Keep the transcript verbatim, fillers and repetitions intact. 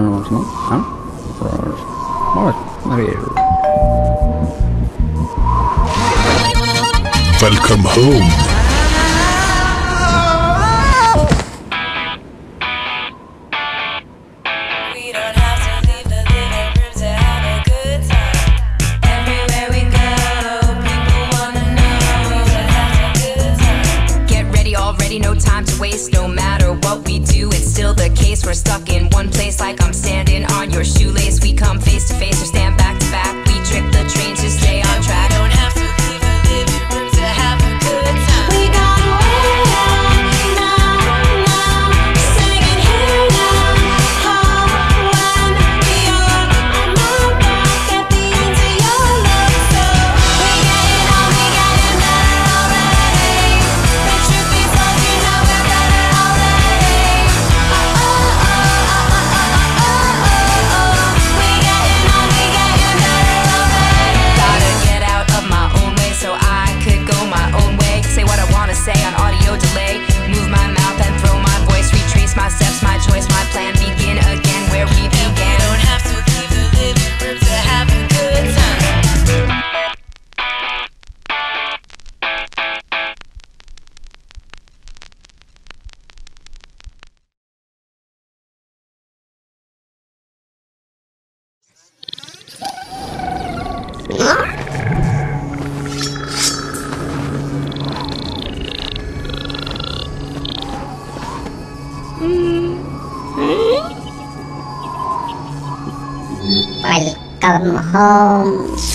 Welcome home. We don't have to leave the living room to have a good time. Everywhere we go, people wanna know we just have a good time. Get ready already, no time to waste. No matter what we do, it's still the case. We're stuck in one place like I'm standing on your shoelace. We come face to face or stand back to back. We trick the train to stay on track. Don't have to leave the living room to have a good time. We got away now, now, singing here now. Oh, when you're on my back at the ends of your love, so we getting on, we getting better already. The truth be told, you know we're better already. Oh, oh, oh, oh, oh, oh, oh, oh, oh. We getting on, we getting better already. Gotta get out of my own way so I could go my own way. Say what I wanna say on audio delay. Move my mouth and throw my voice. Retrace my steps, my choice, my plan. Begin again where we began. Don't have to leave the living room to have a good time. Welcome home.